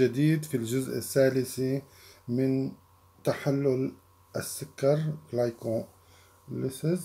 جديد في الجزء الثالث من تحلل السكر Glycolysis.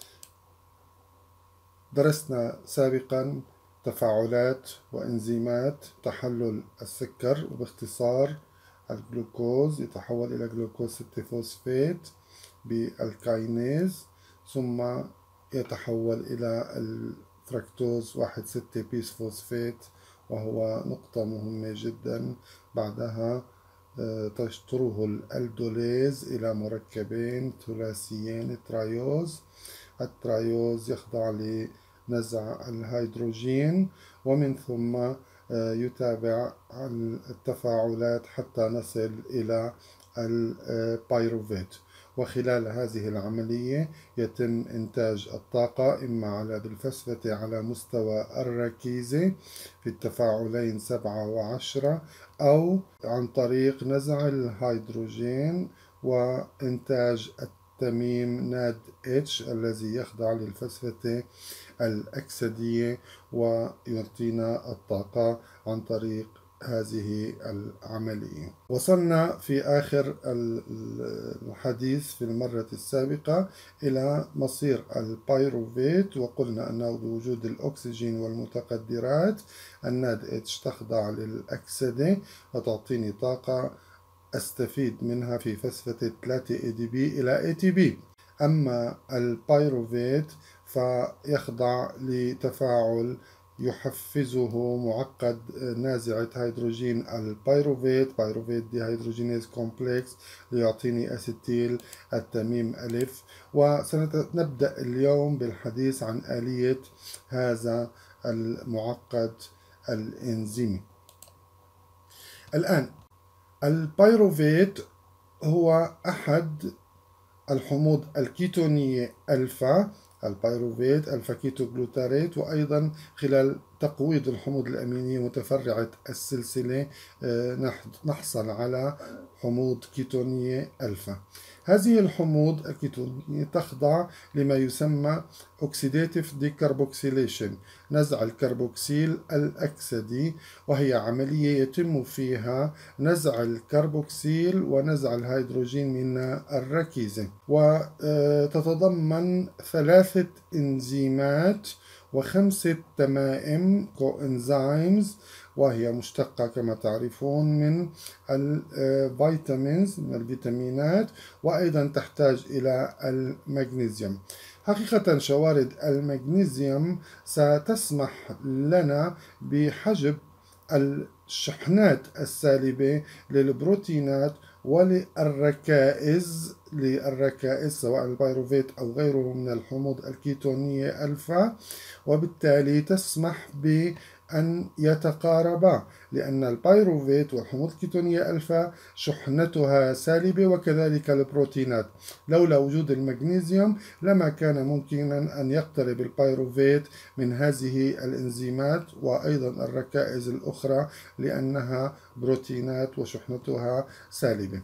درسنا سابقا تفاعلات وإنزيمات تحلل السكر، وباختصار الجلوكوز يتحول إلى جلوكوز 6 فوسفات بالكاينيز، ثم يتحول إلى الفركتوز 1,6 بيس فوسفات، وهو نقطة مهمة جدا. بعدها تشطره الألدوليز إلى مركبين ثلاثيين ترايوز. الترايوز يخضع لنزع الهيدروجين، ومن ثم يتابع التفاعلات حتى نصل إلى البيروفيت. وخلال هذه العملية يتم إنتاج الطاقة إما على بالفسفة على مستوى الركيزة في التفاعلين 7 و10، أو عن طريق نزع الهيدروجين وإنتاج التميم ناد اتش الذي يخضع للفسفة الأكسدية ويعطينا الطاقة عن طريق هذه العملية. وصلنا في آخر الحديث في المرة السابقة إلى مصير البيروفيت، وقلنا أنه بوجود الأكسجين والمتقدرات الناد اتش تخضع للأكسدة وتعطيني طاقة أستفيد منها في فسفة 3 ADP إلى ATP. أما البيروفيت فيخضع لتفاعل يحفزه معقد نازعة هيدروجين البيروفيت، بيروفيت دي هيدروجينيز كومبلكس، ليعطيني أسيتيل التميم ألف. وسنبدأ اليوم بالحديث عن آلية هذا المعقد الإنزيمي. الآن البيروفيت هو أحد الحموض الكيتونية ألفا، البيروفيت ألفا كيتو جلوتاريت، وأيضا خلال تقويض الحموض الأمينية متفرعة السلسلة نحصل على حموض كيتونية ألفا. هذه الحموض الكيتونية تخضع لما يسمى أكسيداتيف ديكربوكسيليشن، نزع الكربوكسيل الأكسدي، وهي عملية يتم فيها نزع الكربوكسيل ونزع الهيدروجين من الركيزة، وتتضمن 3 إنزيمات و5 تمائم كوإنزايمز، وهي مشتقة كما تعرفون من الفيتامينز، من الفيتامينات، وأيضا تحتاج إلى المغنيسيوم. حقيقة شوارد المغنيسيوم ستسمح لنا بحجب الشحنات السالبة للبروتينات وللركائز سواء البيروفيت أو غيره من الحموض الكيتونية ألفا، وبالتالي تسمح بأن يتقاربا، لأن البيروفيت والحموض الكيتونية ألفا شحنتها سالبة، وكذلك البروتينات. لولا وجود المغنيسيوم لما كان ممكنا أن يقترب البيروفيت من هذه الإنزيمات وأيضا الركائز الأخرى، لأنها بروتينات وشحنتها سالبة.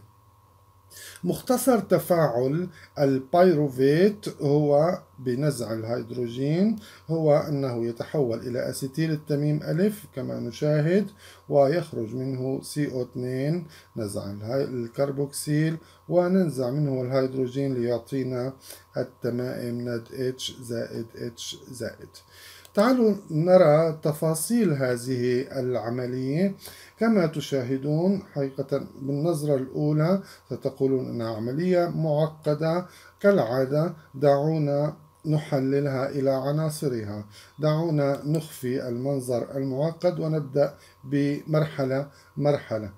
مختصر تفاعل البيروفيت هو بنزع الهيدروجين هو أنه يتحول إلى أسيتيل التميم ألف كما نشاهد، ويخرج منه CO2 نزع الكربوكسيل، وننزع منه الهيدروجين ليعطينا التمائم ناد H زائد H زائد. تعالوا نرى تفاصيل هذه العملية. كما تشاهدون حقيقة بالنظرة الأولى ستقولون أنها عملية معقدة كالعادة. دعونا نحللها إلى عناصرها، دعونا نخفي المنظر المعقد ونبدأ بمرحلة مرحلة.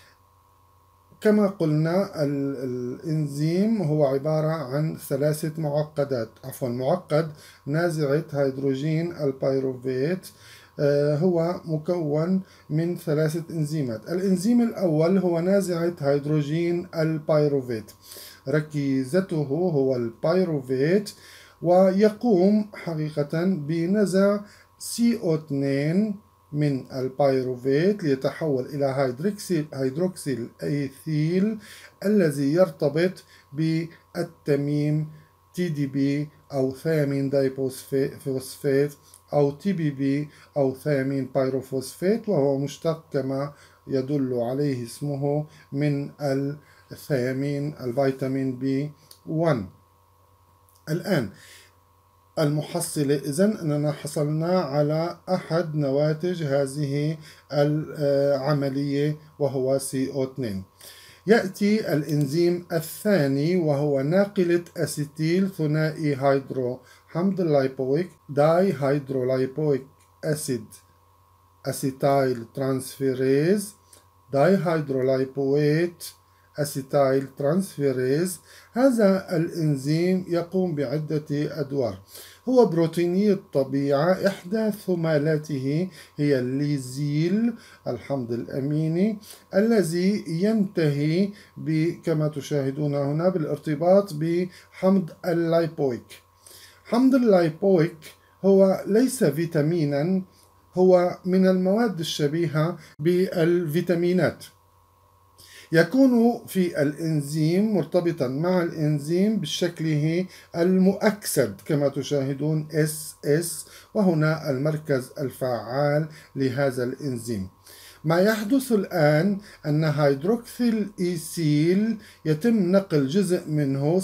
كما قلنا الإنزيم هو عبارة عن 3 معقدات، معقد نازعة هيدروجين البيروفيت هو مكون من 3 إنزيمات. الإنزيم الأول هو نازعة هيدروجين البيروفيت، ركيزته هو البيروفيت، ويقوم حقيقة بنزع CO2 من البيروفيت ليتحول إلى هيدروكسيل أيثيل الذي يرتبط بالتميم TDP أو ثيامين دايفوسفات أو TBP أو ثيامين بايروفوسفات، وهو مشتق كما يدل عليه اسمه من الثيامين الفيتامين بي 1. الآن المحصلة، إذن أننا حصلنا على أحد نواتج هذه العملية وهو CO2. يأتي الإنزيم الثاني وهو ناقلة أسيتيل ثنائي هيدرو حمض اللايبويك داي هيدرولايبويك أسيد أسيتايل ترانسفيريز داي هيدرولايبويت أسيتايل ترانسفيريز. هذا الإنزيم يقوم بعدة أدوار. هو بروتيني الطبيعة، إحدى ثمالاته هي الليزيل الحمض الأميني الذي ينتهي كما تشاهدون هنا بالارتباط بحمض اللايبويك. حمض اللايبويك هو ليس فيتامينا، هو من المواد الشبيهة بالفيتامينات. يكون في الإنزيم مرتبطا مع الإنزيم بشكله المؤكسد كما تشاهدون SS، وهنا المركز الفعال لهذا الإنزيم. ما يحدث الآن أن هيدروكسيل إيثيل يتم نقل جزء منه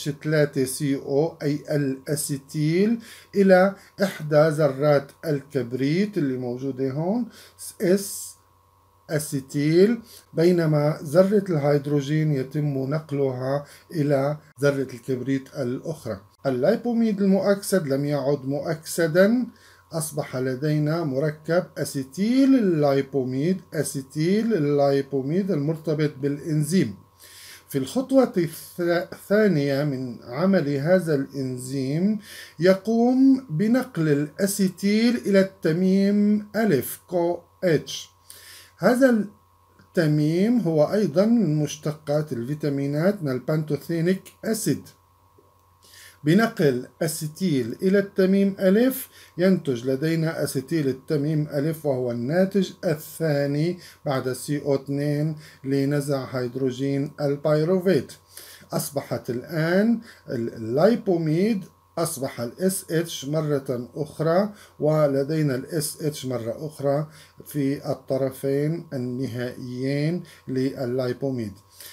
CH3CO أي الأسيتيل إلى إحدى ذرات الكبريت اللي موجودة هون S أسيتيل، بينما ذرة الهيدروجين يتم نقلها إلى ذرة الكبريت الأخرى. اللايبوميد المؤكسد لم يعد مؤكسدا، أصبح لدينا مركب أسيتيل اللايبوميد، أسيتيل اللايبوميد المرتبط بالإنزيم. في الخطوة الثانية من عمل هذا الإنزيم يقوم بنقل الأسيتيل إلى التميم ألف CoH. هذا التميم هو أيضا من مشتقات الفيتامينات من البانتوثينيك أسيد. بنقل أسيتيل إلى التميم ألف ينتج لدينا أسيتيل التميم ألف، وهو الناتج الثاني بعد CO2 لنزع هيدروجين البيروفيت. أصبحت الآن اللايبوميد أصبح ال SH مرة أخرى، ولدينا ال SH مرة أخرى في الطرفين النهائيين لللايبوميد.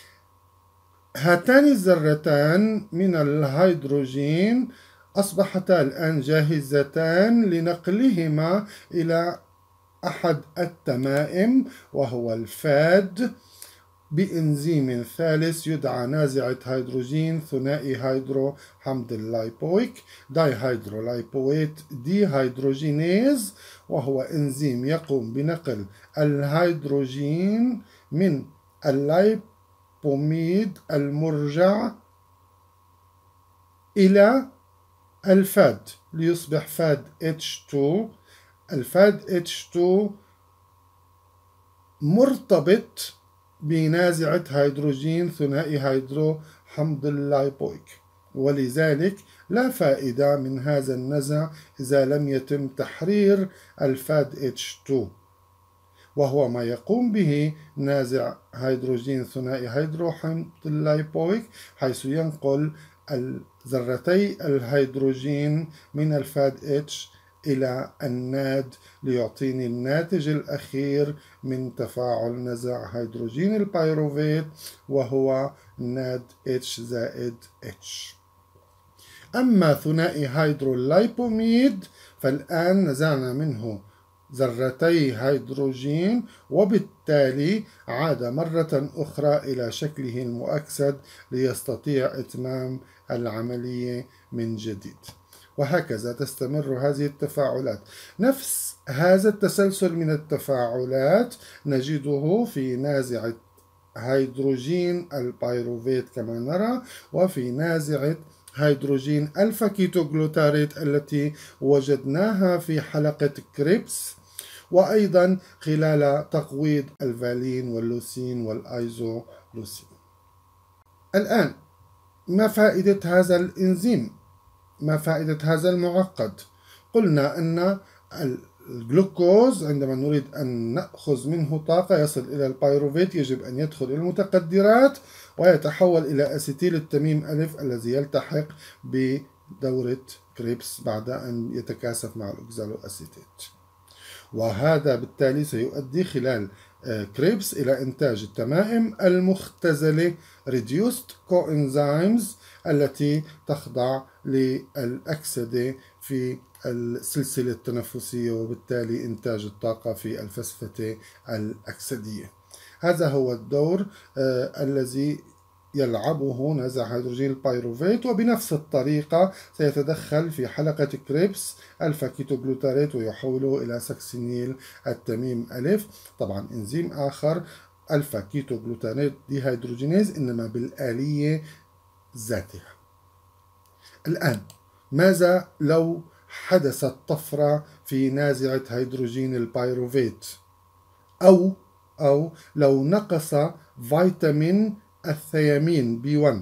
هاتان الذرتان من الهيدروجين أصبحتا الآن جاهزتان لنقلهما إلى أحد التمائم وهو الفاد بإنزيم ثالث يدعى نازعة هيدروجين ثنائي هيدرو حمض اللايبويك داي هيدرولايبويت دي هيدروجينيز، وهو إنزيم يقوم بنقل الهيدروجين من اللايبوميد المرجع إلى الفاد ليصبح فاد H2. الفاد H2 مرتبط بنازعة هيدروجين ثنائي هيدرو حمض اللايبويك، ولذلك لا فائدة من هذا النزع إذا لم يتم تحرير الفاد H2، وهو ما يقوم به نازع هيدروجين ثنائي هيدرو حمض اللايبويك، حيث ينقل ذرتي الهيدروجين من الفاد H إلى الناد ليعطيني الناتج الأخير من تفاعل نزع هيدروجين البيروفيت وهو ناد H زائد H. أما ثنائي هيدرولايبوميد فالآن نزعنا منه ذرتي هيدروجين، وبالتالي عاد مرة أخرى إلى شكله المؤكسد ليستطيع إتمام العملية من جديد. وهكذا تستمر هذه التفاعلات. نفس هذا التسلسل من التفاعلات نجده في نازعة هيدروجين البيروفيت كما نرى، وفي نازعة هيدروجين ألفا كيتوغلوتاريت التي وجدناها في حلقة كريبس، وأيضا خلال تقويض الفالين واللوسين والأيزولوسين. الآن ما فائدة هذا الإنزيم؟ ما فائدة هذا المعقد؟ قلنا أن الجلوكوز عندما نريد أن نأخذ منه طاقة يصل إلى البيروفيت يجب أن يدخل إلى المتقدرات ويتحول إلى أسيتيل التميم ألف الذي يلتحق بدورة كريبس بعد أن يتكاثف مع الأوكزالو أسيتيت، وهذا بالتالي سيؤدي خلال كريبس إلى إنتاج التمائم المختزلة reduced coenzymes التي تخضع للأكسدة في السلسلة التنفسية وبالتالي إنتاج الطاقة في الفسفتة الأكسدية. هذا هو الدور الذي يلعبه نزع هيدروجين البيروفيت، وبنفس الطريقة سيتدخل في حلقة كريبس ألفا كيتوغلوتاريت ويحوله إلى سكسينيل التميم ألف. طبعا إنزيم آخر ألفا كيتوغلوتاريت ديهيدروجينيز إنما بالآلية ذاتها. الآن ماذا لو حدثت طفرة في نازعة هيدروجين البيروفيت أو لو نقص فيتامين الثيامين B1،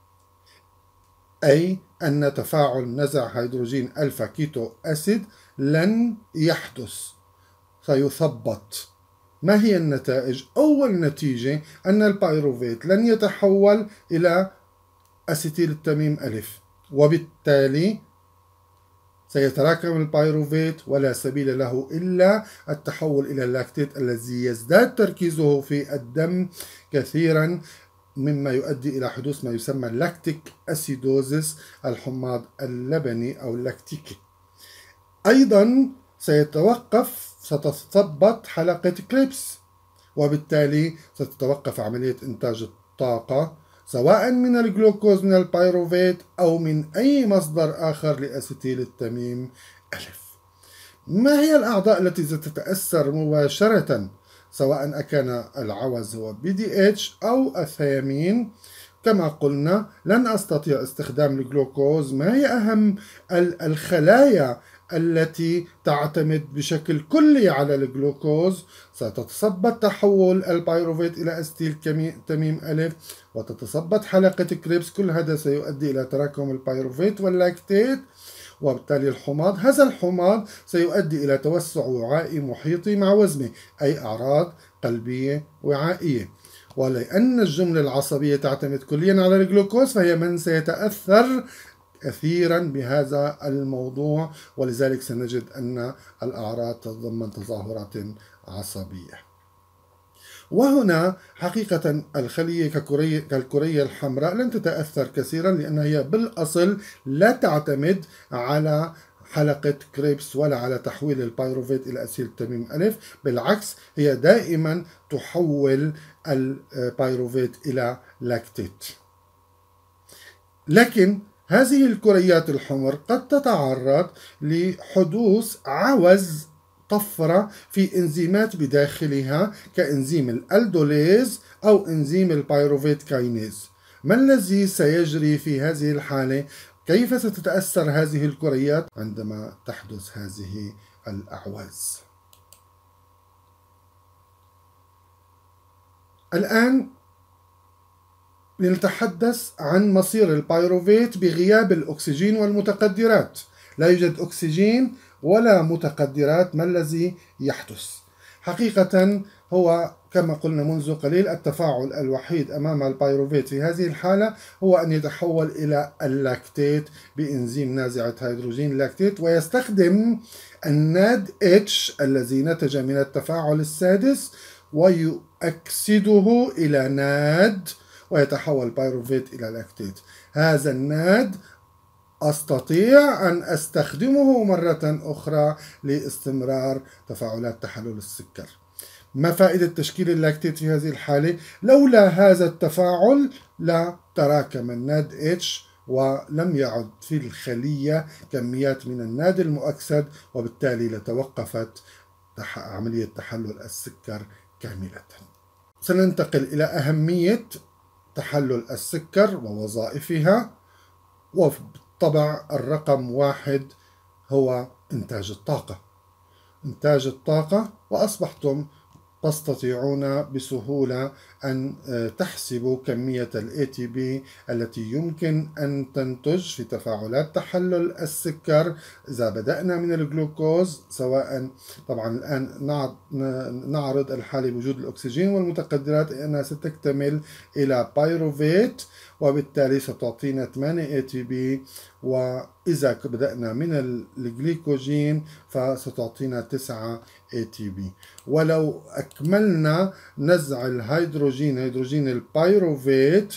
أي أن تفاعل نزع هيدروجين ألفا كيتو أسيد لن يحدث، سيثبط. ما هي النتائج؟ أول نتيجة أن البيروفيت لن يتحول إلى أسيتيل التميم ألف، وبالتالي سيتراكم البيروفيت ولا سبيل له إلا التحول إلى اللاكتيت الذي يزداد تركيزه في الدم كثيرا، مما يؤدي إلى حدوث ما يسمى لاكتيك أسيدوزيس، الحماض اللبني أو اللاكتيكي. أيضا ستتثبط حلقة كريبس، وبالتالي ستتوقف عملية إنتاج الطاقة سواء من الجلوكوز من البيروفيت أو من أي مصدر آخر لأسيتيل التميم ألف. ما هي الأعضاء التي ستتأثر مباشرة سواء أكان العوز هو BDH أو الثيامين؟ كما قلنا لن أستطيع استخدام الجلوكوز. ما هي أهم الخلايا التي تعتمد بشكل كلي على الجلوكوز؟ ستتثبط تحول البيروفيت إلى أستيل تميم ألف وتتثبط حلقة كريبس. كل هذا سيؤدي إلى تراكم البيروفيت واللاكتيت وبالتالي الحماض. هذا الحماض سيؤدي إلى توسع وعائي محيطي مع وزنه، أي أعراض قلبية وعائية. ولأن الجملة العصبية تعتمد كليا على الجلوكوز فهي من سيتأثر كثيرا بهذا الموضوع، ولذلك سنجد أن الأعراض تتضمن تظاهرات عصبية. وهنا حقيقة الخلية كالكرية الحمراء لن تتأثر كثيرا لأنها هي بالأصل لا تعتمد على حلقة كريبس ولا على تحويل البيروفيت إلى أسيل التميم ألف، بالعكس هي دائما تحول البيروفيت إلى لاكتيت. لكن هذه الكريات الحمر قد تتعرض لحدوث عوز طفرة في إنزيمات بداخلها كإنزيم الألدوليز أو إنزيم البيروفيت كاينيز. ما الذي سيجري في هذه الحالة؟ كيف ستتأثر هذه الكريات عندما تحدث هذه الأعواز؟ الآن لنتحدث عن مصير البيروفيت بغياب الأكسجين والمتقدرات. لا يوجد أكسجين ولا متقدرات. ما الذي يحدث؟ حقيقة هو كما قلنا منذ قليل التفاعل الوحيد أمام البيروفيت في هذه الحالة هو أن يتحول إلى اللاكتيت بإنزيم نازعة هيدروجين لاكتيت، ويستخدم الناد اتش الذي نتج من التفاعل السادس ويؤكسده إلى ناد ويتحول البيروفيت إلى لاكتيت. هذا الناد أستطيع أن أستخدمه مرة أخرى لاستمرار تفاعلات تحلل السكر. ما فائدة تشكيل اللاكتيت في هذه الحالة؟ لولا هذا التفاعل لا تراكم الناد اتش ولم يعد في الخلية كميات من الناد المؤكسد، وبالتالي لتوقفت عملية تحلل السكر كاملة. سننتقل إلى أهمية تحلل السكر ووظائفها، وبالطبع الرقم 1 هو إنتاج الطاقة. إنتاج الطاقة، وأصبحتم تستطيعون بسهولة أن تحسبوا كمية ال ATP التي يمكن أن تنتج في تفاعلات تحلل السكر إذا بدأنا من الجلوكوز، سواء طبعا الآن نعرض الحالة بوجود الأكسجين والمتقدرات أنها ستكتمل إلى بايروفيت، وبالتالي ستعطينا 8 ATP وإذا بدأنا من الجليكوجين فستعطينا 9 ATP. ولو أكملنا نزع هيدروجين البيروفيت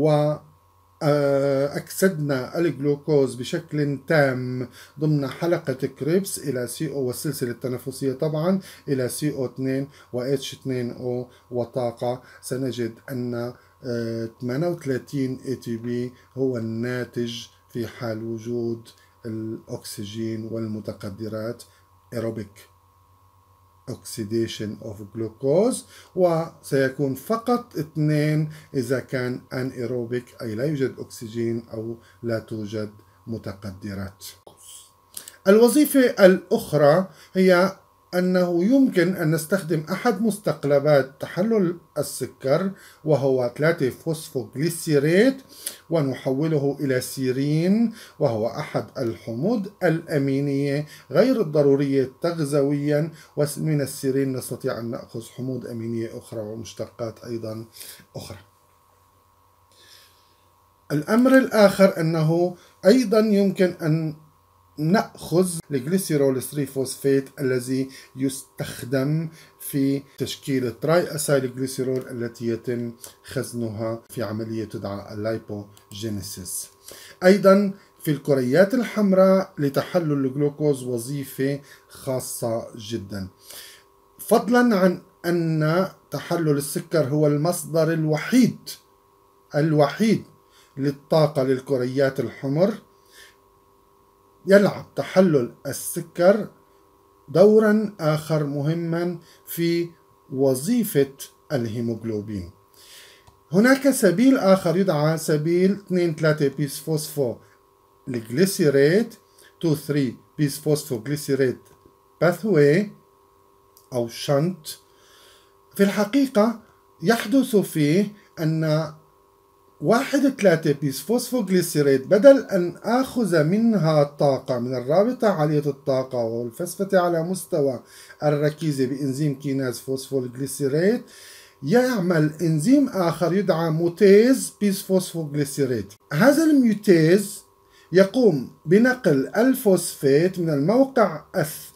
أكسدنا الجلوكوز بشكل تام ضمن حلقة كريبس إلى CO والسلسلة التنفسية طبعا إلى CO2 و H2O وطاقة، سنجد أن 38 ATP هو الناتج في حال وجود الأكسجين والمتقدرات aerobic oxidation of glucose، وسيكون فقط 2 إذا كان anaerobic أي لا يوجد أكسجين أو لا توجد متقدرات. الوظيفة الأخرى هي أنه يمكن أن نستخدم أحد مستقلبات تحلل السكر وهو 3 فوسفوغليسيريت ونحوله إلى سيرين، وهو أحد الحموض الأمينية غير الضرورية تغذويا، ومن السيرين نستطيع أن نأخذ حموض أمينية أخرى ومشتقات أيضا أخرى. الأمر الآخر أنه أيضا يمكن أن نأخذ الجليسيرول 3 فوسفات الذي يستخدم في تشكيل التراي أسايل جليسيرول التي يتم خزنها في عملية تدعى اللايبوجينيسيس. أيضا في الكريات الحمراء لتحلل الجلوكوز وظيفة خاصة جدا، فضلا عن أن تحلل السكر هو المصدر الوحيد للطاقة للكريات الحمر. يلعب تحلل السكر دورا آخر مهما في وظيفة الهيموغلوبين. هناك سبيل آخر يدعى سبيل 2,3 بيس فوسفو الجليسيريت 2,3 بيس فوسفو جليسيريت باثوي أو شنت. في الحقيقة يحدث فيه أن 1,3 بيس فوسفوغليسيريت بدل أن آخذ منها طاقة من الرابطة عالية الطاقة والفسفة على مستوى الركيزة بإنزيم كيناز فوسفوغليسيريت، يعمل إنزيم آخر يدعى موتيز بيس فوسفوغليسيريت. هذا الميوتيز يقوم بنقل الفوسفات من الموقع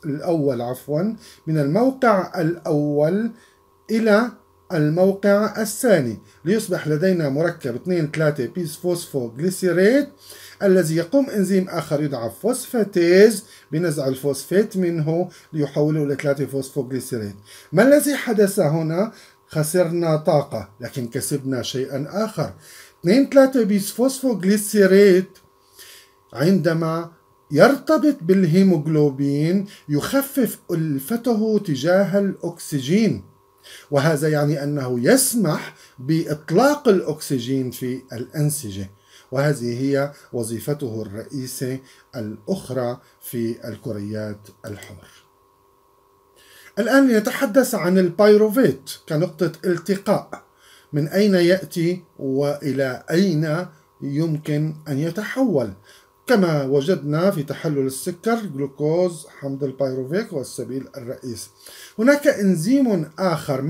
الأول إلى الموقع الثاني ليصبح لدينا مركب 2,3 بيس فوسفوغليسيريت الذي يقوم إنزيم آخر يدعى فوسفاتيز بنزع الفوسفات منه ليحوله إلى 3 فوسفوغليسيريت. ما الذي حدث هنا؟ خسرنا طاقة لكن كسبنا شيئا آخر. 2,3 بيس فوسفوغليسيريت عندما يرتبط بالهيموغلوبين يخفف ألفته تجاه الأكسجين، وهذا يعني أنه يسمح بإطلاق الأكسجين في الأنسجة، وهذه هي وظيفته الرئيسية الأخرى في الكريات الحمر. الآن نتحدث عن البيروفيت كنقطة التقاء، من أين يأتي وإلى أين يمكن أن يتحول. كما وجدنا في تحلل السكر جلوكوز حمض البيروفيك هو السبيل الرئيسي. هناك إنزيم آخر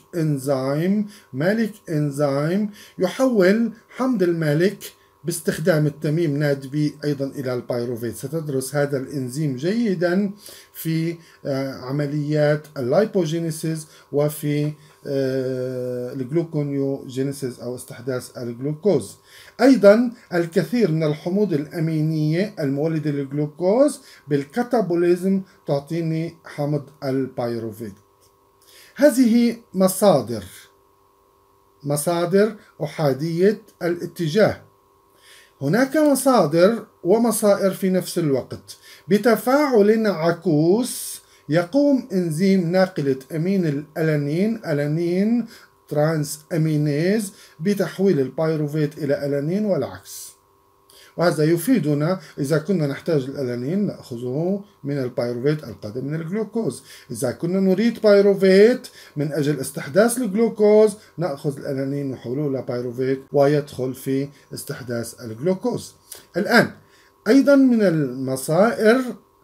مالك إنزيم يحول حمض المالك باستخدام التميم نادبي أيضا إلى البيروفيت. ستدرس هذا الإنزيم جيدا في عمليات اللايبوجينيسيس وفي الجلوكونيوجينيسيس أو استحداث الجلوكوز. أيضا الكثير من الحموض الأمينية المولدة للجلوكوز بالكاتابوليزم تعطيني حمض البيروفيت. هذه مصادر أحادية الاتجاه. هناك مصادر ومصائر في نفس الوقت. بتفاعل عكوس يقوم إنزيم ناقلة أمين الألانين ترانس أمينيز بتحويل البيروفيت إلى ألانين والعكس، وهذا يفيدنا إذا كنا نحتاج الألانين نأخذه من البيروفيت القادم من الجلوكوز. إذا كنا نريد بيروفيت من أجل استحداث الجلوكوز نأخذ الألانين نحوله إلى بيروفيت ويدخل في استحداث الجلوكوز. الآن أيضا من المصائر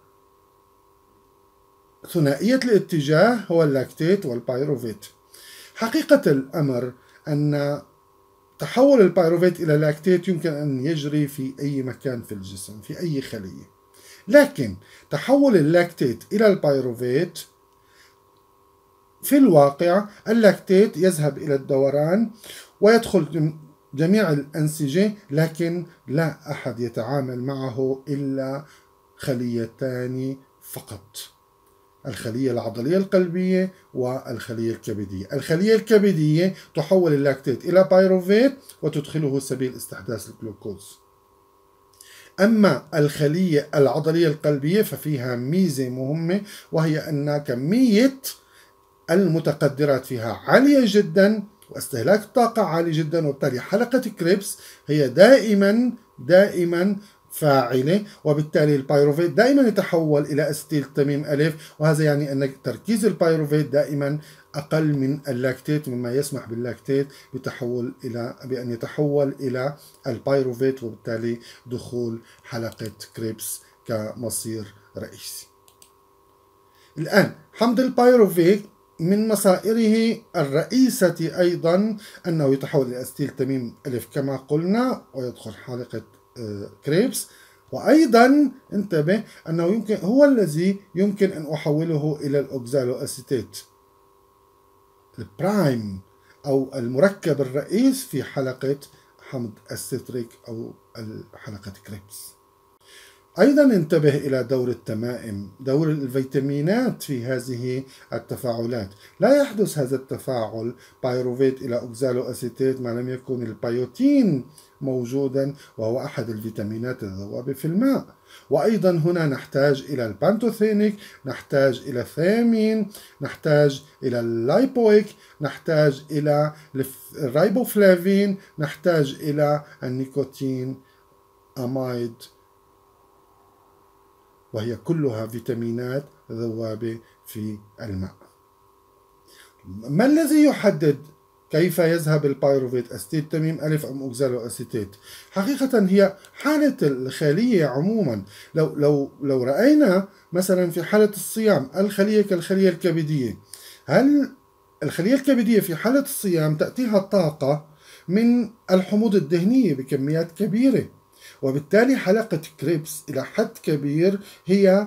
ثنائية الاتجاه هو اللاكتيت والبيروفيت. حقيقة الأمر أن تحول البيروفيت إلى لاكتيت يمكن أن يجري في أي مكان في الجسم، في أي خلية. لكن تحول اللاكتيت إلى البيروفيت في الواقع اللاكتيت يذهب إلى الدوران ويدخل جميع الأنسجة، لكن لا أحد يتعامل معه إلا خليتان فقط: الخلية العضلية القلبية والخلية الكبدية. الخلية الكبدية تحول اللاكتيت إلى بيروفيت وتدخله سبيل استحداث الجلوكوز. أما الخلية العضلية القلبية ففيها ميزة مهمة، وهي أن كمية المتقدرات فيها عالية جدا واستهلاك الطاقة عالي جدا، وبالتالي حلقة كريبس هي دائما فاعلة، وبالتالي البيروفيت دائما يتحول إلى أسيتيل تميم ألف، وهذا يعني أن تركيز البيروفيت دائما أقل من اللاكتيت، مما يسمح باللاكتيت بأن يتحول إلى البيروفيت، وبالتالي دخول حلقة كريبس كمصير رئيسي. الآن حمض البيروفيت من مصائره الرئيسة أيضا أنه يتحول إلى أسيتيل تميم ألف كما قلنا ويدخل حلقة كريبس، وأيضا انتبه أنه هو الذي يمكن أن أحوله إلى الأوكزالو أسيتيت البرايم أو المركب الرئيس في حلقة حمض الستريك أو حلقة كريبس. أيضا انتبه إلى دور التمائم، دور الفيتامينات في هذه التفاعلات. لا يحدث هذا التفاعل بيروفيت إلى أوكزالو أسيتيت ما لم يكن البيوتين موجودا، وهو أحد الفيتامينات الذوابة في الماء. وأيضا هنا نحتاج إلى البانتوثينيك، نحتاج إلى الثيامين، نحتاج إلى اللايبويك، نحتاج إلى الرايبوفلافين، نحتاج إلى النيكوتين أمايد، وهي كلها فيتامينات ذوابة في الماء. ما الذي يحدد كيف يذهب البيروفيت أسيتيل تميم ألف أم أوكزالو أسيتيت؟ حقيقة هي حالة الخلية عموما. لو رأينا مثلا في حالة الصيام الخلية كالخلية الكبدية، هل الخلية الكبدية في حالة الصيام تأتيها طاقة من الحموض الدهنية بكميات كبيرة، وبالتالي حلقة كريبس إلى حد كبير هي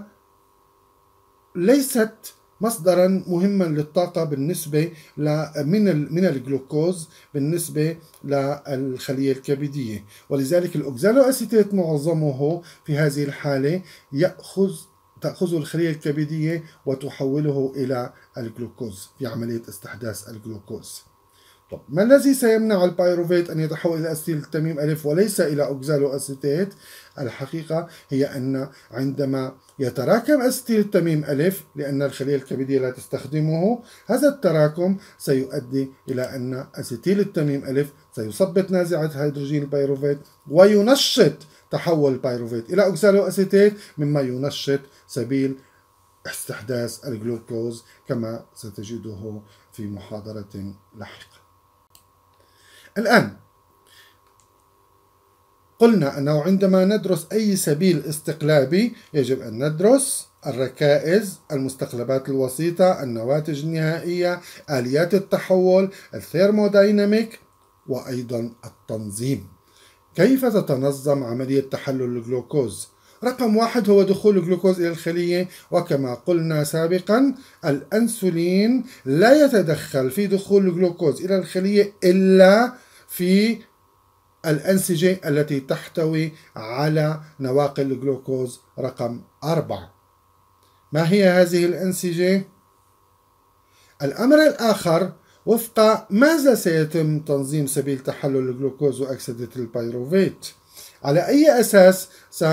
ليست مصدرا مهما للطاقة بالنسبة من الجلوكوز بالنسبة للخلية الكبدية. ولذلك الأوكزالو أسيتيت معظمه في هذه الحالة تأخذ الخلية الكبدية وتحوله إلى الجلوكوز في عملية استحداث الجلوكوز. طب ما الذي سيمنع البيروفيت أن يتحول إلى أسيتيل تميم ألف وليس إلى أوكزالو أسيتيت؟ الحقيقة هي أن عندما يتراكم أسيتيل تميم ألف، لأن الخلية الكبدية لا تستخدمه، هذا التراكم سيؤدي إلى أن أسيتيل التميم ألف سيثبط نازعة هيدروجين البيروفيت وينشط تحول البيروفيت إلى أوكزالو أسيتيت، مما ينشط سبيل استحداث الجلوكوز كما ستجده في محاضرة لاحقة. الآن قلنا أنه عندما ندرس أي سبيل استقلابي يجب أن ندرس الركائز، المستقلبات الوسيطة، النواتج النهائية، آليات التحول، الثيرمودايناميك، وأيضا التنظيم. كيف تتنظم عملية تحلل الجلوكوز؟ رقم 1 هو دخول الجلوكوز إلى الخلية، وكما قلنا سابقا الأنسولين لا يتدخل في دخول الجلوكوز إلى الخلية إلا في الأنسجة التي تحتوي على نواقل الجلوكوز رقم 4. ما هي هذه الأنسجة؟ الأمر الآخر، وفق ماذا سيتم تنظيم سبيل تحلل الجلوكوز وأكسدة البيروفيت؟ على أي أساس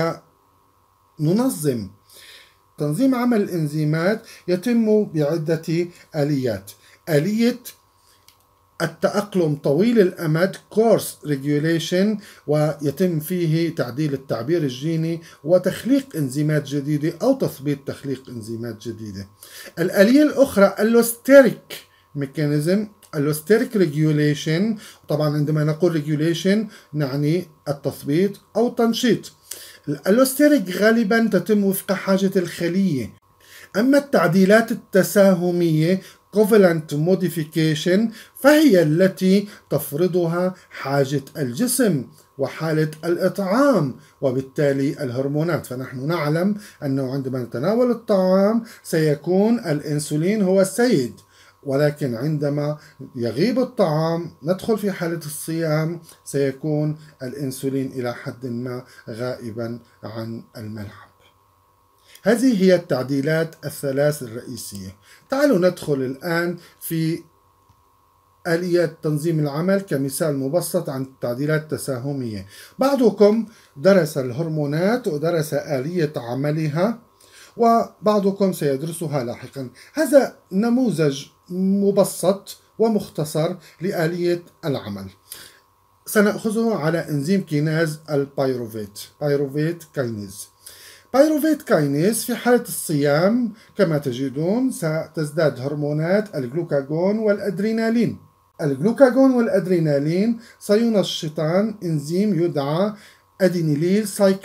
سننظم؟ تنظيم عمل الإنزيمات يتم بعدة آليات. آلية التأقلم طويل الأمد course regulation، ويتم فيه تعديل التعبير الجيني وتخليق إنزيمات جديدة أو تثبيط تخليق إنزيمات جديدة. الآلية الأخرى allosteric mechanism، allosteric regulation. طبعا عندما نقول regulation نعني التثبيط أو التنشيط. الألوستيريك غالبا تتم وفق حاجة الخلية، أما التعديلات التساهمية covalent modification فهي التي تفرضها حاجة الجسم وحالة الإطعام وبالتالي الهرمونات. فنحن نعلم أنه عندما نتناول الطعام سيكون الإنسولين هو السيد، ولكن عندما يغيب الطعام ندخل في حالة الصيام سيكون الإنسولين إلى حد ما غائبا عن الملعب. هذه هي التعديلات الثلاث الرئيسية. تعالوا ندخل الآن في آلية تنظيم العمل كمثال مبسط عن التعديلات التساهمية. بعضكم درس الهرمونات ودرس آلية عملها وبعضكم سيدرسها لاحقا. هذا نموذج مبسط ومختصر لآلية العمل. سنأخذه على إنزيم كيناز البيروفيت كاينيز. بايروفيت كاينيز في حالة الصيام كما تجدون ستزداد هرمونات الجلوكاجون والأدرينالين. الجلوكاجون والأدرينالين سينشطان إنزيم يدعى أدينيليل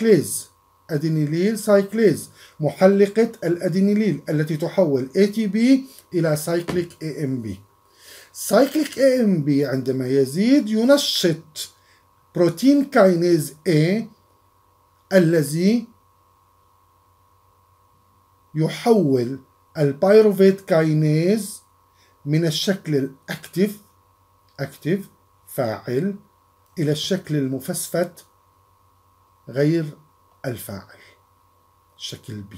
سايكليز محلقة الأدينيليل التي تحول ATP إلى سايكليك AMP. سايكليك AMP عندما يزيد ينشط بروتين كاينيز A الذي يحول البيروفيت كاينيز من الشكل الأكتف فاعل إلى الشكل المفسفت غير الفاعل، شكل B.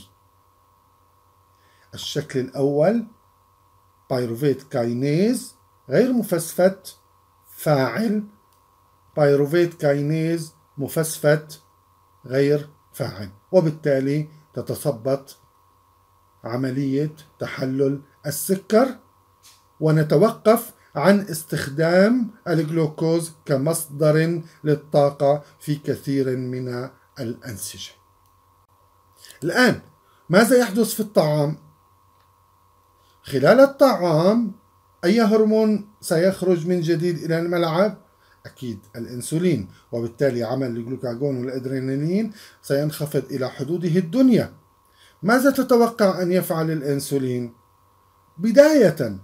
الشكل الأول بيروفيت كاينيز غير مفسفت فاعل، بيروفيت كاينيز مفسفت غير فاعل، وبالتالي تتثبط عملية تحلل السكر ونتوقف عن استخدام الجلوكوز كمصدر للطاقة في كثير من الأنسجة. الآن ماذا يحدث في الطعام؟ خلال الطعام أي هرمون سيخرج من جديد إلى الملعب؟ أكيد الإنسولين، وبالتالي عمل الجلوكاجون والأدرينالين سينخفض إلى حدوده الدنيا. ماذا تتوقع أن يفعل الإنسولين؟ بداية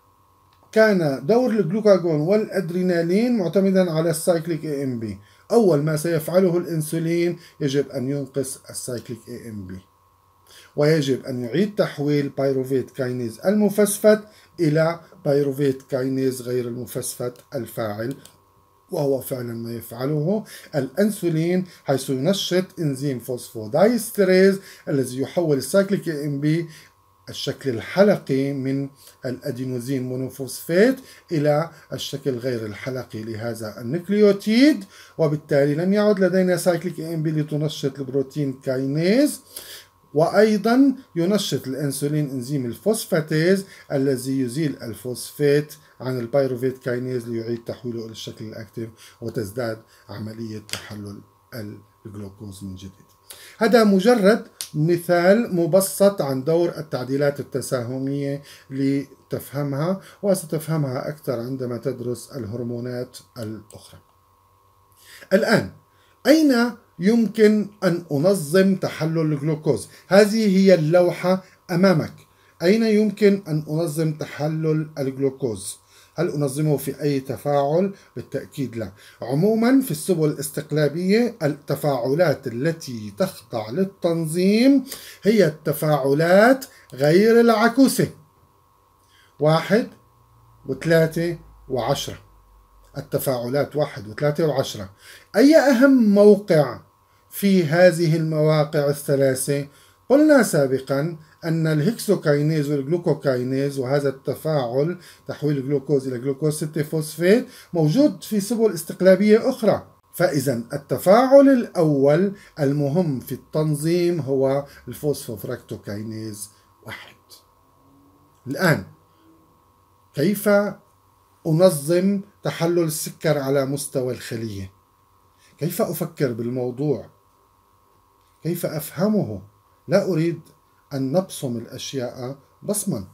كان دور الجلوكاجون والأدرينالين معتمدا على السايكليك AMP. أول ما سيفعله الإنسولين يجب أن ينقص السايكليك AMP، ويجب أن يعيد تحويل بيروفيت كاينيز المفسفت إلى بيروفيت كاينيز غير المفسفت الفاعل، وهو فعلا ما يفعله الأنسولين، حيث ينشط إنزيم فوسفودايستريز الذي يحول السايكليك AMP الشكل الحلقي من الأدينوزين مونوفوسفات إلى الشكل غير الحلقي لهذا النيوكليوتيد، وبالتالي لم يعد لدينا سايكليك AMP لتنشط البروتين كاينيز. وأيضا ينشط الأنسولين إنزيم الفوسفاتيز الذي يزيل الفوسفات عن البيروفيت كاينيز ليعيد تحويله إلى الشكل الأكتف، وتزداد عملية تحلل الجلوكوز من جديد. هذا مجرد مثال مبسط عن دور التعديلات التساهمية لتفهمها، وستفهمها أكثر عندما تدرس الهرمونات الأخرى. الآن أين يمكن أن أنظم تحلل الجلوكوز؟ هذه هي اللوحة أمامك. أين يمكن أن أنظم تحلل الجلوكوز؟ هل أنظمه في أي تفاعل؟ بالتأكيد لا. عموما في السبل الاستقلابية التفاعلات التي تخضع للتنظيم هي التفاعلات غير العكوسة 1 و3 و10. التفاعلات 1 و3 و10. أي أهم موقع في هذه المواقع الثلاثة؟ قلنا سابقا أن الهكسوكاينيز والجلوكوكاينيز، وهذا التفاعل تحويل الجلوكوز إلى جلوكوز 6 فوسفات، موجود في سبل استقلابية أخرى. فإذا التفاعل الأول المهم في التنظيم هو الفوسفوفراكتوكاينيز 1. الآن كيف أنظم تحلل السكر على مستوى الخلية؟ كيف أفكر بالموضوع؟ كيف أفهمه؟ لا أريد أن نبصم الأشياء بصما.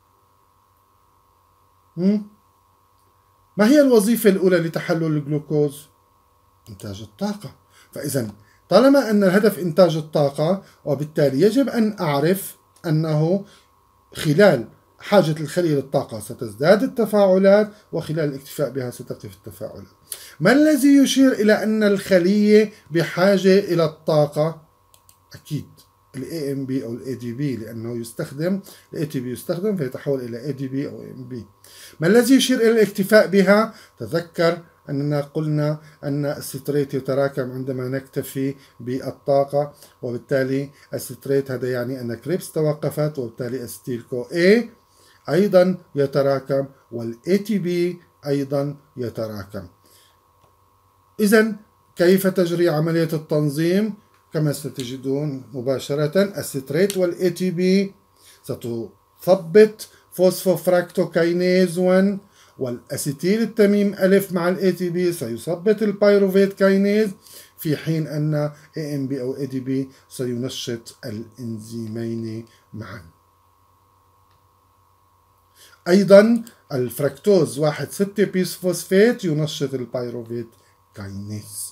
ما هي الوظيفة الأولى لتحلل الجلوكوز؟ إنتاج الطاقة. فإذا طالما أن الهدف إنتاج الطاقة، وبالتالي يجب أن أعرف أنه خلال حاجة الخلية للطاقة ستزداد التفاعلات، وخلال الاكتفاء بها ستقف التفاعلات. ما الذي يشير إلى أن الخلية بحاجة إلى الطاقة؟ أكيد ال AMP أو ال ADP، لأنه يستخدم ال ATP يستخدم فيتحول إلى ADP أو AMP. ما الذي يشير إلى الاكتفاء بها؟ تذكر أننا قلنا أن الستريت يتراكم عندما نكتفي بالطاقة، وبالتالي الستريت هذا يعني أن كريبس توقفت، وبالتالي أستيل كو A أيضا يتراكم، والATP أيضا يتراكم. إذن كيف تجري عملية التنظيم؟ كما ستجدون مباشرة الستريت والATP ستثبت فوسفوفراكتوكاينيز 1، والأسيتيل التميم ألف مع الATP سيثبت البيروفيت كاينيز، في حين أن AMP أو ADP سينشط الإنزيمين معا. أيضا الفركتوز 1,6 بيس فوسفات ينشط البيروفيت كاينيز.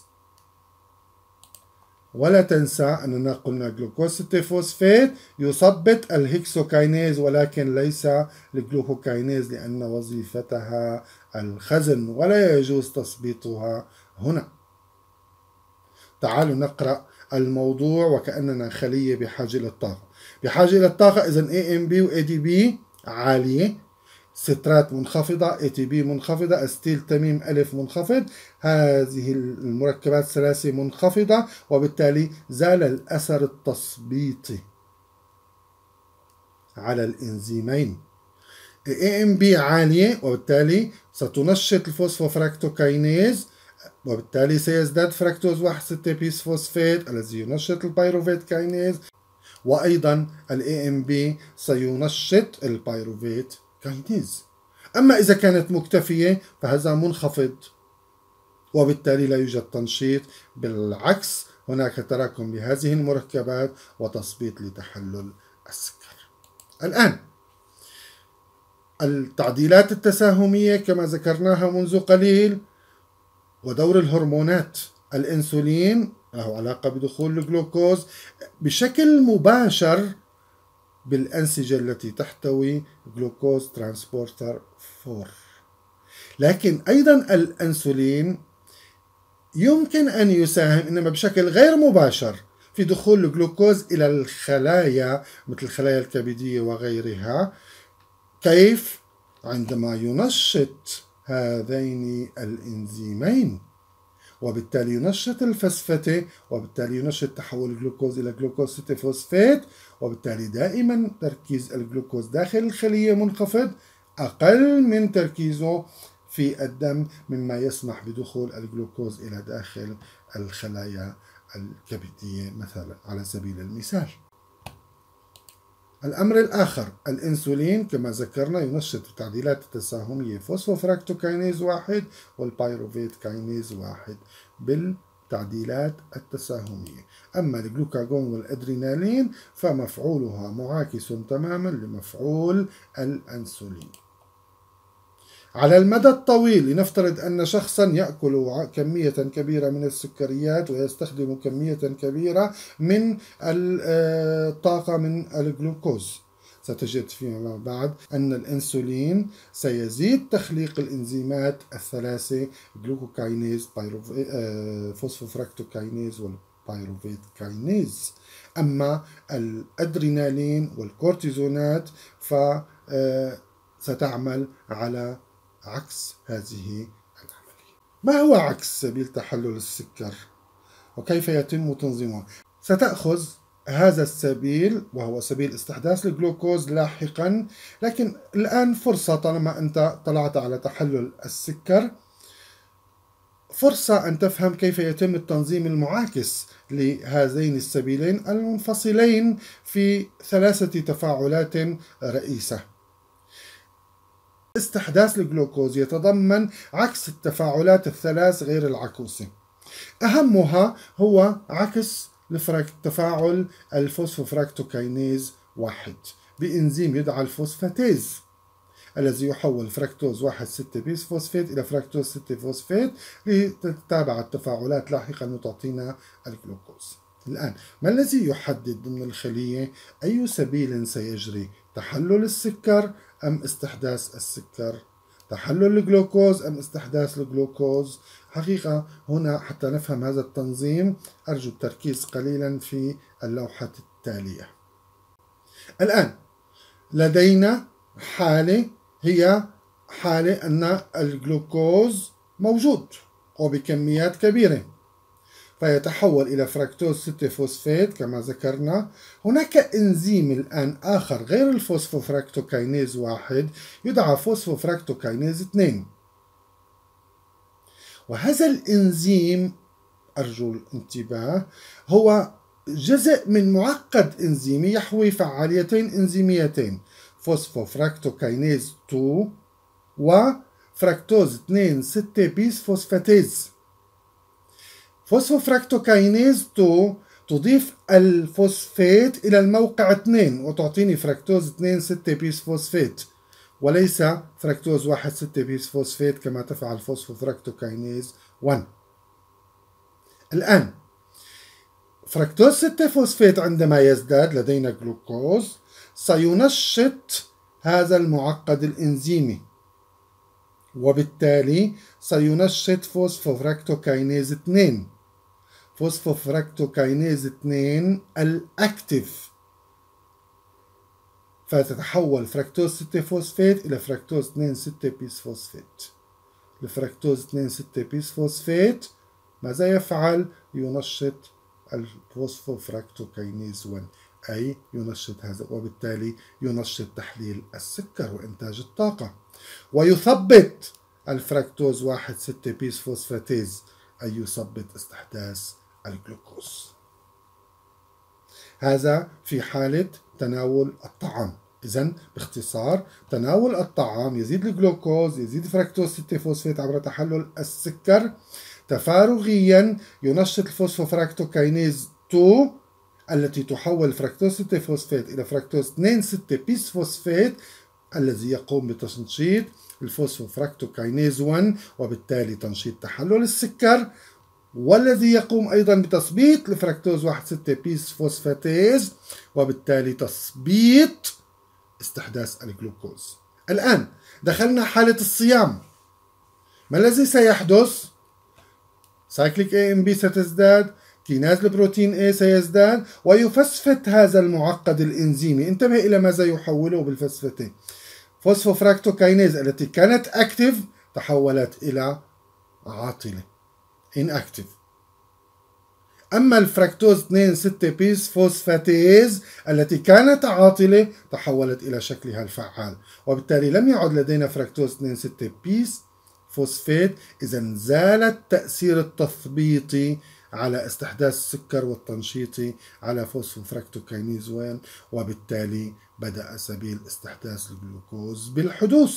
ولا تنسى أننا قلنا جلوكوز 6 فوسفات يثبت الهكسوكاينيز، ولكن ليس الجلوكوكاينيز لأن وظيفتها الخزن ولا يجوز تثبيطها هنا. تعالوا نقرأ الموضوع وكأننا خلية بحاجة للطاقة. بحاجة إلى الطاقة، إذن AMP و ADP عالية، سترات منخفضة، ATP منخفضة، أستيل تميم ألف منخفض، هذه المركبات الثلاثة منخفضة، وبالتالي زال الأثر التثبيطي على الإنزيمين. AMP عالية، وبالتالي ستنشط الفوسفوفراكتوكاينيز، وبالتالي سيزداد فركتوز 1,6 بيس فوسفات الذي ينشط البيروفيت كاينيز، وأيضا ال AMP سينشط البيروفيت كاينيز. أما إذا كانت مكتفية فهذا منخفض، وبالتالي لا يوجد تنشيط، بالعكس هناك تراكم لهذه المركبات وتثبيط لتحلل السكر. الآن التعديلات التساهمية كما ذكرناها منذ قليل، ودور الهرمونات. الأنسولين له علاقة بدخول الجلوكوز بشكل مباشر بالأنسجة التي تحتوي جلوكوز ترانسبورتر 4، لكن أيضا الأنسولين يمكن أن يساهم إنما بشكل غير مباشر في دخول الجلوكوز إلى الخلايا مثل الخلايا الكبدية وغيرها. كيف؟ عندما ينشط هذين الإنزيمين، وبالتالي ينشط الفسفتة، وبالتالي ينشط تحول الجلوكوز إلى جلوكوز 6 فوسفات، وبالتالي دائما تركيز الجلوكوز داخل الخلية منخفض أقل من تركيزه في الدم، مما يسمح بدخول الجلوكوز إلى داخل الخلايا الكبدية مثلا على سبيل المثال. الأمر الآخر، الإنسولين كما ذكرنا ينشط التعديلات التساهمية فوسفوفراكتوكاينيز 1 والبيروفيت كاينيز 1 بالتعديلات التساهمية. أما الجلوكاجون والأدرينالين فمفعولها معاكس تماما لمفعول الأنسولين. على المدى الطويل، لنفترض أن شخصا يأكل كمية كبيرة من السكريات ويستخدم كمية كبيرة من الطاقة من الجلوكوز، ستجد فيما بعد أن الأنسولين سيزيد تخليق الإنزيمات الثلاثة جلوكوكاينيز، فوسفوفراكتوكاينيز والبيروفيت كاينيز. أما الأدرينالين والكورتيزونات ستعمل على عكس هذه العملية. ما هو عكس سبيل تحلل السكر وكيف يتم تنظيمه؟ ستأخذ هذا السبيل وهو سبيل استحداث الجلوكوز لاحقا، لكن الآن فرصة طالما أنت طلعت على تحلل السكر، فرصة أن تفهم كيف يتم التنظيم المعاكس لهذين السبيلين المنفصلين في 3 تفاعلات رئيسة. استحداث الجلوكوز يتضمن عكس التفاعلات الثلاث غير العكوسة، أهمها هو عكس تفاعل الفوسفوفراكتوكاينيز 1 بإنزيم يدعى الفوسفاتيز الذي يحول فركتوز 1,6 بيس فوسفات إلى فركتوز 6 فوسفات لتتابع التفاعلات لاحقا وتعطينا الجلوكوز. الآن ما الذي يحدد ضمن الخلية أي سبيل سيجري تحلل السكر أم استحداث السكر؟ تحلل الجلوكوز أم استحداث الجلوكوز؟ حقيقة هنا حتى نفهم هذا التنظيم أرجو التركيز قليلا في اللوحة التالية. الآن لدينا حالة هي حالة أن الجلوكوز موجود وبكميات كبيرة، فيتحول إلى فركتوز 6 فوسفات كما ذكرنا. هناك إنزيم الآن آخر غير الفوسفوفراكتوكاينيز 1 يدعى فوسفوفراكتوكاينيز 2، وهذا الإنزيم أرجو الانتباه هو جزء من معقد إنزيمي يحوي فعاليتين إنزيميتين، فوسفوفراكتوكاينيز 2 وفركتوز 2 6 بيس فوسفاتيز. فوسفوفراكتوكاينيز 2 تضيف الفوسفات إلى الموقع 2 وتعطيني فركتوز 2 6 بيس فوسفات، وليس فركتوز 1 6 بيس فوسفات كما تفعل فوسفوفراكتوكاينيز 1. الآن فركتوز 6 فوسفات عندما يزداد لدينا جلوكوز سينشط هذا المعقد الإنزيمي، وبالتالي سينشط فوسفوفراكتوكاينيز 2 فوسفوفراكتوكاينيز 2 الأكتف، فتتحول فركتوز 6 فوسفات إلى فركتوز 2 6 بيس فوسفات. الفركتوز 2 6 بيس فوسفات ماذا يفعل؟ ينشط الفوسفوفراكتوكاينيز 1، أي ينشط هذا، وبالتالي ينشط تحليل السكر وإنتاج الطاقة، ويثبط الفركتوز 1 6 بيس فوسفاتيز، أي يثبط استحداث الجلوكوز. هذا في حالة تناول الطعام. إذن باختصار تناول الطعام يزيد الجلوكوز، يزيد فركتوز 6 فوسفات عبر تحلل السكر، تفارغيا ينشط الفوسفوفراكتوكاينيز 2 التي تحول فركتوز 6 فوسفات إلى فركتوز 2 6 بيس فوسفات الذي يقوم بتنشيط الفوسفوفراكتوكاينيز 1 وبالتالي تنشيط تحلل السكر، والذي يقوم أيضا بتثبيط الفركتوز 1 6 بيس فوسفاتيز وبالتالي تثبيط استحداث الجلوكوز. الآن دخلنا حالة الصيام، ما الذي سيحدث؟ سايكليك AMP ستزداد، كيناز البروتين A سيزداد، ويفسفت هذا المعقد الإنزيمي. انتبه إلى ماذا يحوله بالفسفتة. فوسفوفراكتوكاينيز التي كانت أكتف تحولت إلى عاطلة inactive. أما الفركتوز 2 6 بيس فوسفاتيز التي كانت عاطلة تحولت إلى شكلها الفعال، وبالتالي لم يعد لدينا فركتوز 2 6 بيس فوسفات. إذن زال التأثير التثبيطي على استحداث السكر والتنشيطي على فوسفوفراكتوكاينيز 1، وبالتالي بدأ سبيل استحداث الجلوكوز بالحدوث.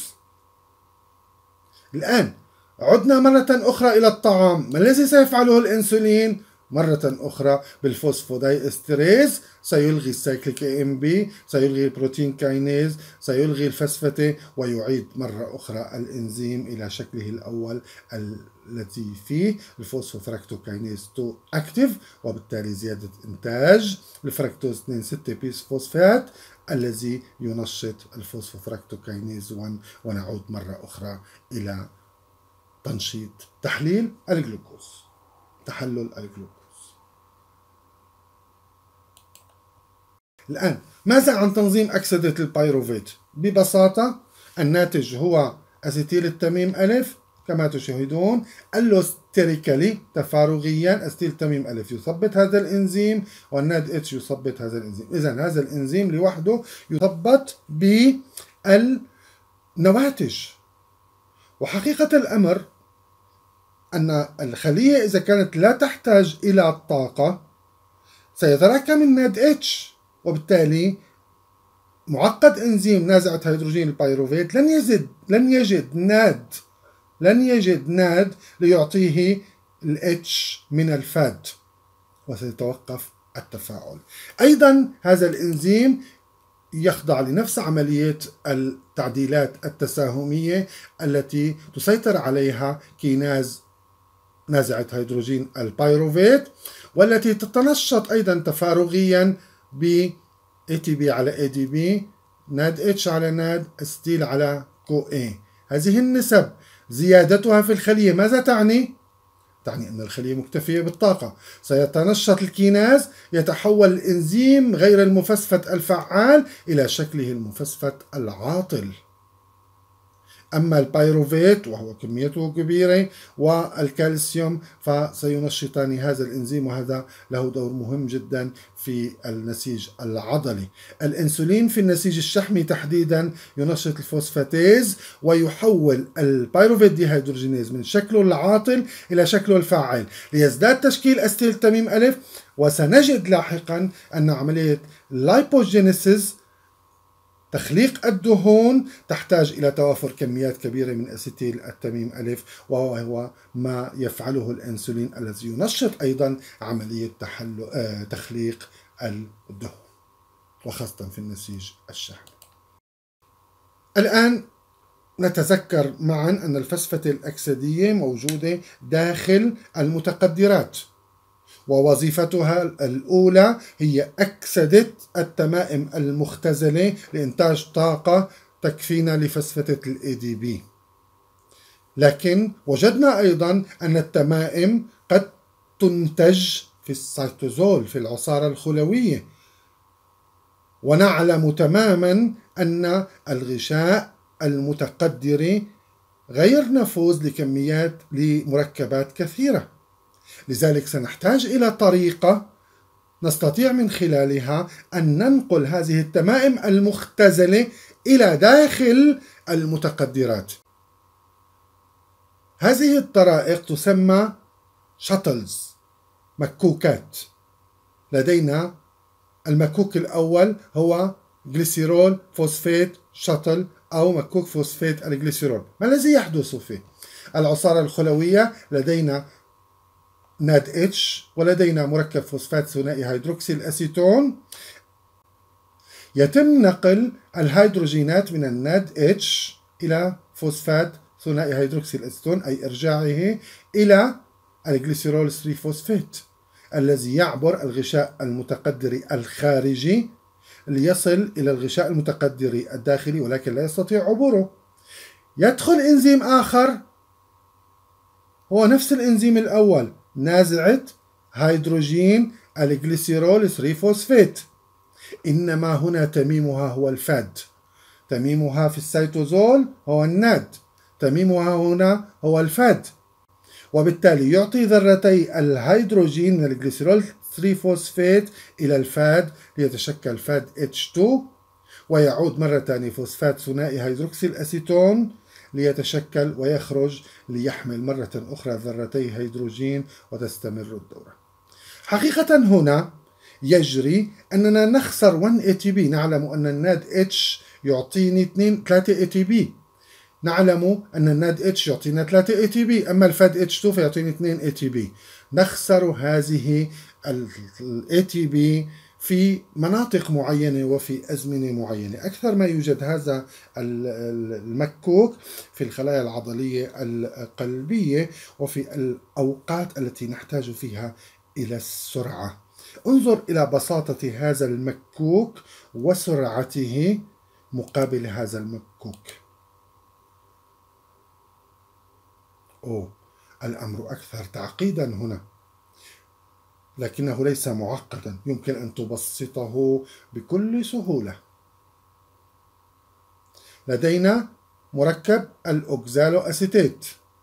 الآن عدنا مرة أخرى إلى الطعام، ما الذي سيفعله الإنسولين؟ مرة أخرى بالفوسفوداي استريز سيلغي السايكليك AMP، سيلغي البروتين كاينيز، سيلغي الفسفتة، ويعيد مرة أخرى الإنزيم إلى شكله الأول الذي فيه الفوسفوفراكتوكاينيز 2 أكتف، وبالتالي زيادة إنتاج الفركتوز 2 6 بيس فوسفات الذي ينشط الفوسفوفراكتوكاينيز 1، ونعود مرة أخرى إلى تنشيط تحليل الجلوكوز، تحلل الجلوكوز. الآن ماذا عن تنظيم أكسدة البيروفيت؟ ببساطة الناتج هو أسيتيل التميم ألف كما تشاهدون، ألوستيريكالي تفارغيا أسيتيل التميم ألف يثبط هذا الإنزيم، والناد اتش يثبط هذا الإنزيم. إذن هذا الإنزيم لوحده يثبط بالنواتج. وحقيقة الأمر أن الخلية إذا كانت لا تحتاج إلى الطاقة سيتراكم الناد اتش، وبالتالي معقد إنزيم نازعة هيدروجين البيروفيت لن يجد ناد ليعطيه الاتش من الفاد، وسيتوقف التفاعل. أيضا هذا الإنزيم يخضع لنفس عملية التعديلات التساهمية التي تسيطر عليها كيناز نازعة هيدروجين البيروفيت، والتي تتنشط أيضا تفارغيا ب ATP على ADP ناد اتش على ناد استيل على كو اي. هذه النسب زيادتها في الخلية ماذا تعني؟ تعني أن الخلية مكتفية بالطاقة. سيتنشط الكيناز، يتحول الإنزيم غير المفسفت الفعال إلى شكله المفسفت العاطل. أما البيروفيت وهو كميته كبيرة والكالسيوم فسينشطان هذا الإنزيم، وهذا له دور مهم جدا في النسيج العضلي. الإنسولين في النسيج الشحمي تحديدا ينشط الفوسفاتيز ويحول البيروفيت ديهيدروجينيز من شكله العاطل إلى شكله الفاعل ليزداد تشكيل أستيل تميم ألف. وسنجد لاحقا أن عملية اللايبوجينيسيس تخليق الدهون تحتاج إلى توافر كميات كبيرة من أسيتيل التميم ألف، وهو ما يفعله الأنسولين الذي ينشط أيضا عملية تخليق الدهون وخاصة في النسيج الشحمي. الآن نتذكر معا أن الفسفة الأكسدية موجودة داخل المتقدرات، ووظيفتها الأولى هي أكسدة التمائم المختزلة لإنتاج طاقة تكفينا لفسفتة ال ADP. لكن وجدنا أيضا أن التمائم قد تنتج في السيتوزول في العصارة الخلوية، ونعلم تماما أن الغشاء المتقدر غير نفوذ لمركبات كثيرة. لذلك سنحتاج إلى طريقة نستطيع من خلالها أن ننقل هذه التمائم المختزلة إلى داخل المتقدرات. هذه الطرائق تسمى شاتلز، مكوكات. لدينا المكوك الأول هو جليسيرول فوسفات شاتل أو مكوك فوسفات الجليسيرول. ما الذي يحدث فيه؟ العصارة الخلوية لدينا ناد اتش ولدينا مركب فوسفات ثنائي هيدروكسي الأسيتون. يتم نقل الهيدروجينات من الناد اتش إلى فوسفات ثنائي هيدروكسي الأسيتون، أي إرجاعه إلى الجليسيرول 3 فوسفات الذي يعبر الغشاء المتقدري الخارجي ليصل إلى الغشاء المتقدري الداخلي، ولكن لا يستطيع عبوره. يدخل إنزيم آخر هو نفس الإنزيم الأول، نازعة هيدروجين الجليسيرول 3 فوسفات، إنما هنا تميمها هو الفاد. تميمها في السيتوزول هو الناد، تميمها هنا هو الفاد، وبالتالي يعطي ذرتي الهيدروجين من الجليسيرول 3 فوسفات إلى الفاد ليتشكل فاد H2، ويعود مرة ثانية فوسفات ثنائي هيدروكسي الأسيتون ليتشكل ويخرج ليحمل مرة أخرى ذرتي هيدروجين وتستمر الدورة. حقيقة هنا يجري أننا نخسر 1 ATP. نعلم أن الناد H يعطيني 3 ATP، نعلم أن الناد H يعطينا 3 ATP، أما الفاد H2 فيعطيني 2 ATP. نخسر هذه ال ATP في مناطق معينة وفي أزمنة معينة. أكثر ما يوجد هذا المكوك في الخلايا العضلية القلبية وفي الأوقات التي نحتاج فيها إلى السرعة. انظر إلى بساطة هذا المكوك وسرعته مقابل هذا المكوك. الأمر أكثر تعقيدا هنا، لكنه ليس معقدا، يمكن أن تبسطه بكل سهولة. لدينا مركب الأوكزالو أسيتات،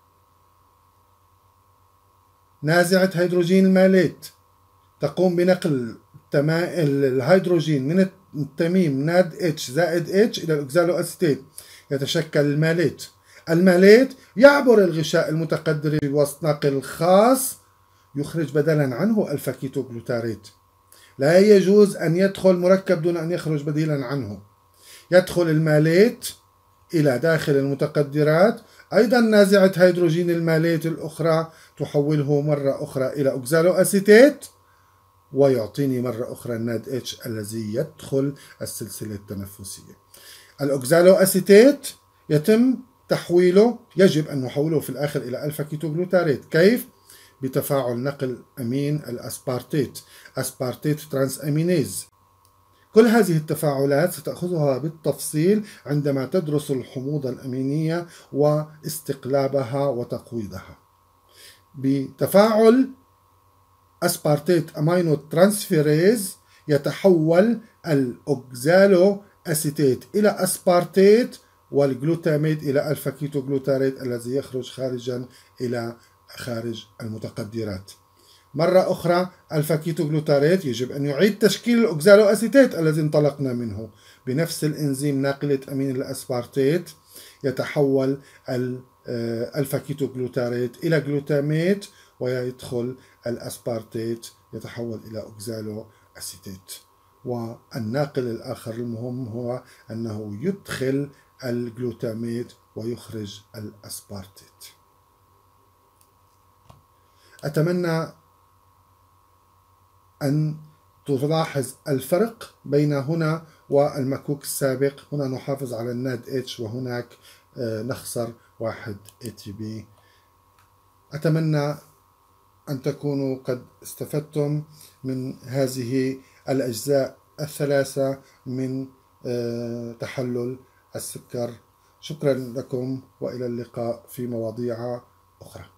نازعة هيدروجين المالات، تقوم بنقل الهيدروجين من التميم ناد اتش زائد اتش إلى الأوكزالو أسيتات، يتشكل المالات. المالات يعبر الغشاء المتقدر بواسطة ناقل خاص يخرج بدلا عنه ألفا كيتوغلوتاريت. لا يجوز أن يدخل مركب دون أن يخرج بديلا عنه. يدخل المالات إلى داخل المتقدرات، أيضا نازعة هيدروجين المالات الأخرى تحوله مرة أخرى إلى أوكزالو أسيتات ويعطيني مرة أخرى الناد اتش الذي يدخل السلسلة التنفسية. الأوكزالو أسيتات يتم تحويله، يجب أن نحوله في الآخر إلى ألفا كيتوغلوتاريت. كيف؟ بتفاعل نقل أمين الأسبارتيت، أسبارتيت ترانس أمينيز كل هذه التفاعلات ستأخذها بالتفصيل عندما تدرس الحموضة الأمينية واستقلابها وتقويضها. بتفاعل أسبارتيت أمينو ترانسفيريز يتحول الأوكزالو أسيتيت إلى أسبارتيت والجلوتاميت إلى ألفا كيتو جلوتاريت الذي يخرج خارجا إلى خارج المتقدرات. مرة أخرى ألفا كيتو جلوتاريت يجب أن يعيد تشكيل الأوكزالو أسيتيت الذي انطلقنا منه بنفس الإنزيم ناقلة أمين الأسبارتيت. يتحول الألفا كيتو جلوتاريت إلى جلوتاميت ويدخل الأسبارتيت يتحول إلى أوكزالو أسيتيت. والناقل الآخر المهم هو أنه يدخل الجلوتاميت ويخرج الأسبارتيت. أتمنى أن تلاحظ الفرق بين هنا والمكوك السابق. هنا نحافظ على الناد اتش وهناك نخسر 1 ATP. أتمنى أن تكونوا قد استفدتم من هذه الأجزاء الثلاثة من تحلل السكر. شكرا لكم وإلى اللقاء في مواضيع أخرى.